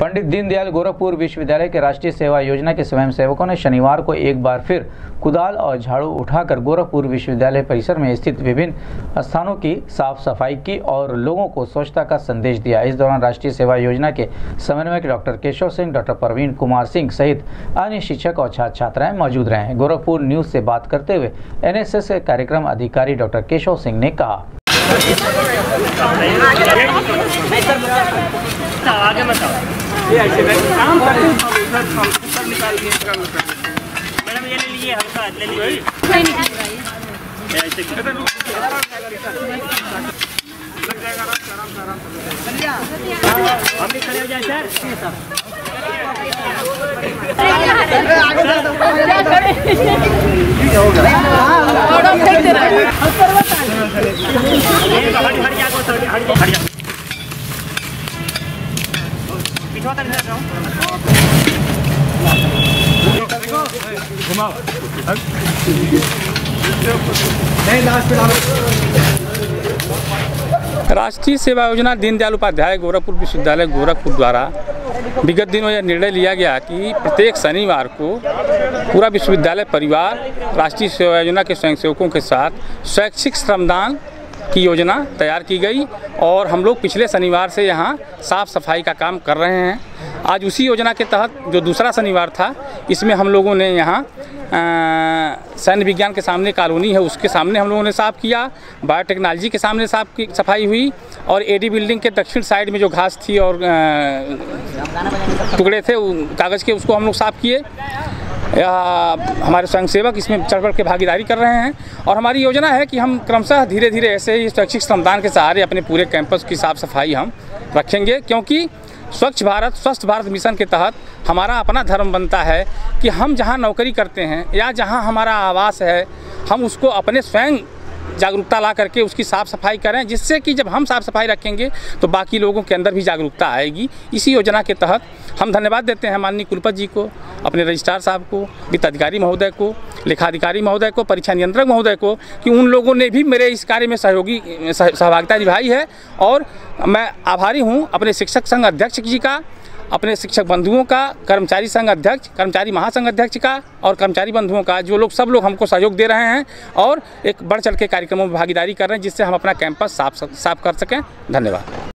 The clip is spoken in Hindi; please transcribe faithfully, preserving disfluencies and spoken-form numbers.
पंडित दीनदयाल गोरखपुर विश्वविद्यालय के राष्ट्रीय सेवा योजना के स्वयंसेवकों ने शनिवार को एक बार फिर कुदाल और झाड़ू उठाकर गोरखपुर विश्वविद्यालय परिसर में स्थित विभिन्न स्थानों की साफ सफाई की और लोगों को स्वच्छता का संदेश दिया। इस दौरान राष्ट्रीय सेवा योजना के समन्वयक डॉक्टर केशव सिंह, डॉक्टर प्रवीण कुमार सिंह सहित अन्य शिक्षक और छात्र छात्राएं मौजूद रहे। गोरखपुर न्यूज से बात करते हुए एन एस एस के कार्यक्रम अधिकारी डॉक्टर केशव सिंह ने कहा, आगे मत आओ। मैडम ये ले लीजिए, हल्का ले लीजिए। हम भी खड़े हो जाए सर। राष्ट्रीय सेवा योजना दीनदयाल उपाध्याय गोरखपुर विश्वविद्यालय गोरखपुर द्वारा विगत दिनों यह निर्णय लिया गया कि प्रत्येक शनिवार को पूरा विश्वविद्यालय परिवार राष्ट्रीय सेवा योजना के स्वयंसेवकों के साथ शैक्षिक श्रमदान की योजना तैयार की गई और हम लोग पिछले शनिवार से यहाँ साफ सफाई का काम कर रहे हैं। आज उसी योजना के तहत जो दूसरा शनिवार था, इसमें हम लोगों ने यहाँ सैन्य विज्ञान के सामने कॉलोनी है, उसके सामने हम लोगों ने साफ़ किया। बायोटेक्नोलॉजी के सामने साफ की सफाई हुई और एडी बिल्डिंग के दक्षिण साइड में जो घास थी और टुकड़े थे कागज़ के, उसको हम लोग साफ़ किए। हमारे स्वयंसेवक इसमें चढ़ बढ़ के भागीदारी कर रहे हैं और हमारी योजना है कि हम क्रमशः धीरे धीरे ऐसे ही शैक्षिक श्रमदान के सहारे अपने पूरे कैंपस की साफ़ सफाई हम रखेंगे, क्योंकि स्वच्छ भारत स्वस्थ भारत मिशन के तहत हमारा अपना धर्म बनता है कि हम जहां नौकरी करते हैं या जहां हमारा आवास है, हम उसको अपने स्वयं जागरूकता ला करके उसकी साफ़ सफाई करें, जिससे कि जब हम साफ़ सफाई रखेंगे तो बाकी लोगों के अंदर भी जागरूकता आएगी। इसी योजना के तहत हम धन्यवाद देते हैं माननीय कुलपति जी को, अपने रजिस्ट्रार साहब को, वित्त अधिकारी महोदय को, लेखाधिकारी महोदय को, परीक्षा नियंत्रक महोदय को, कि उन लोगों ने भी मेरे इस कार्य में सहयोगी सहभागिता निभाई है। और मैं आभारी हूँ अपने शिक्षक संघ अध्यक्ष जी का, अपने शिक्षक बंधुओं का, कर्मचारी संघ अध्यक्ष, कर्मचारी महासंघ अध्यक्ष का और कर्मचारी बंधुओं का, जो लोग सब लोग हमको सहयोग दे रहे हैं और एक बढ़ चढ़ के कार्यक्रमों में भागीदारी कर रहे हैं, जिससे हम अपना कैंपस साफ साफ कर सकें। धन्यवाद।